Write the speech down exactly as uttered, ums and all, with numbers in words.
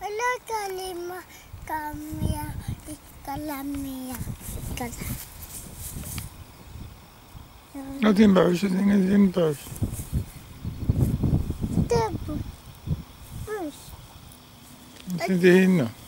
ولا كلمة كامية كلامية كذا. لا تنبعوش لا تنبعوش. تبو. بس. انتهينا.